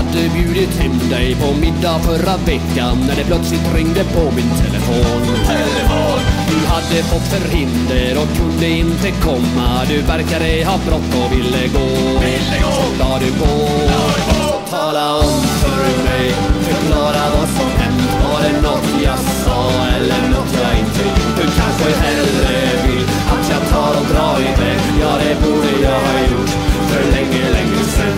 hade bjudit hem dig på middag förra veckan när det plötsligt ringde på min telefon. Du hade fått förhinder och kunde inte komma. Du verkade ha brått och ville gå. Så la du på. Så tala om för mig, förklara vad som hänt. Var det något jag sa eller något jag inte gjort? Du kanske hellre vill att jag tar och drar iväg. Ja, det borde jag ha gjort för länge, länge sen.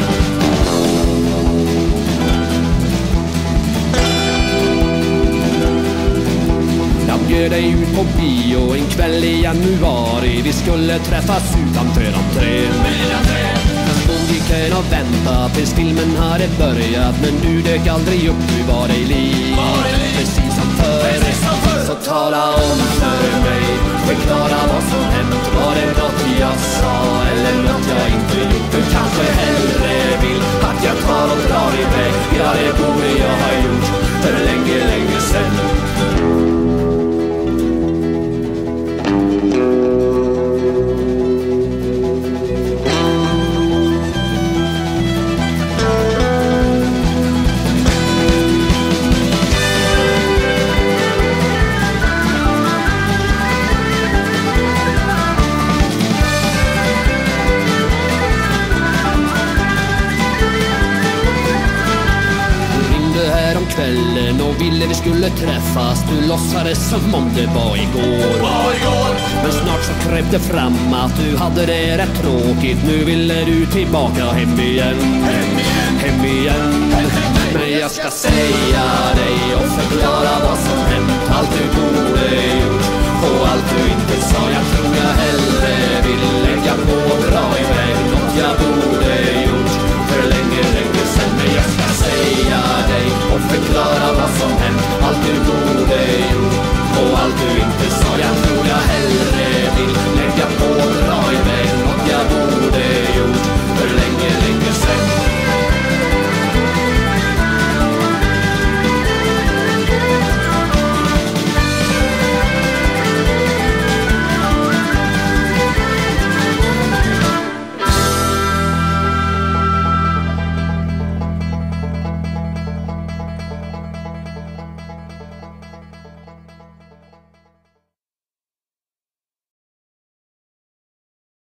Jag bjöd dig ut på bio en kväll i januari. Vi skulle träffas utanför entrén. Jag stod i kön och väntade tills filmen hade börjat. Men du dök aldrig upp, du var dig lik. Precis som förr. Så tala om för mig, förklara vad som hänt. Var det något jag sa eller något jag inte gjort? Du kanske hellre vill att jag tar och drar iväg. Ja, det borde jag ha gjort för länge, länge sen. Och ville vi skulle träffas. Du låtsades som om det var igår. Men snart så kröp det fram att du hade det rätt tråkigt. Nu ville du tillbaka hem igen. Hem igen. Men jag ska säga dig och förklara vad som hänt. Allt du borde gjort och allt du inte sa. Jag tror jag hellre vill lägga på.